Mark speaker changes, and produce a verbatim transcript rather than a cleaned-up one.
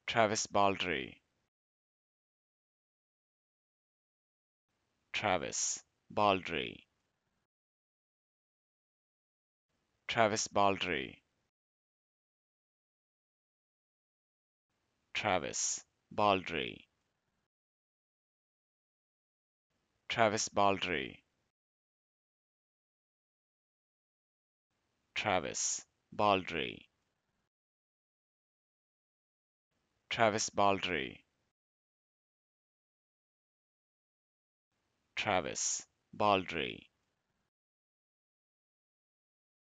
Speaker 1: Travis Baldree, Travis Baldree, Travis Baldree, Travis Baldree, Travis Baldree, Travis Baldree, Travis Baldree, Travis Baldree.